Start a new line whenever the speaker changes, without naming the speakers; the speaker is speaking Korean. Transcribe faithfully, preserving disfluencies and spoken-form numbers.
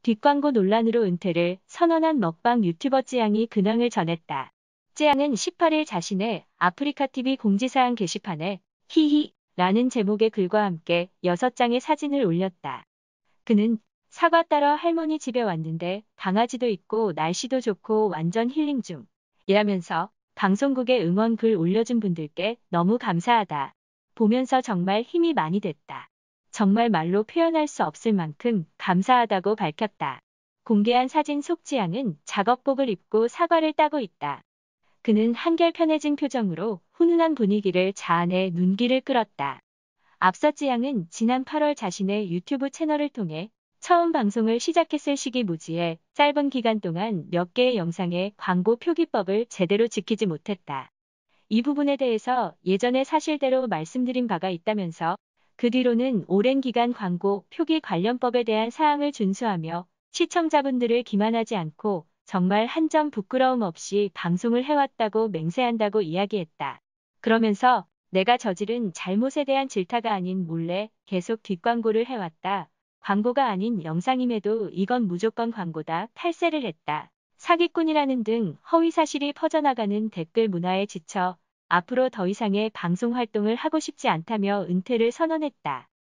뒷광고 논란으로 은퇴를 선언한 먹방 유튜버 쯔양이 근황을 전했다. 쯔양은 십팔 일 자신의 아프리카티비 공지사항 게시판에 히히 라는 제목의 글과 함께 여섯 장의 사진을 올렸다. 그는 사과 따러 할머니 집에 왔는데 강아지도 있고 날씨도 좋고 완전 힐링 중 이라면서 방송국에 응원 글 올려준 분들께 너무 감사하다. 보면서 정말 힘이 많이 됐다. 정말 말로 표현할 수 없을 만큼 감사하다고 밝혔다. 공개한 사진 속 쯔양은 작업복을 입고 사과를 따고 있다. 그는 한결 편해진 표정으로 훈훈한 분위기를 자아내 눈길을 끌었다. 앞서 쯔양은 지난 팔 월 자신의 유튜브 채널을 통해 처음 방송을 시작했을 시기 무지에 짧은 기간 동안 몇 개의 영상의 광고 표기법을 제대로 지키지 못했다. 이 부분에 대해서 예전에 사실대로 말씀드린 바가 있다면서 그 뒤로는 오랜 기간 광고 표기 관련법에 대한 사항을 준수하며 시청자분들을 기만하지 않고 정말 한 점 부끄러움 없이 방송을 해왔다고 맹세한다고 이야기했다. 그러면서 내가 저지른 잘못에 대한 질타가 아닌 몰래 계속 뒷광고를 해왔다. 광고가 아닌 영상임에도 이건 무조건 광고다. 탈세를 했다. 사기꾼이라는 등 허위사실이 퍼져나가는 댓글 문화에 지쳐 앞으로 더 이상의 방송 활동을 하고 싶지 않다며 은퇴를 선언했다.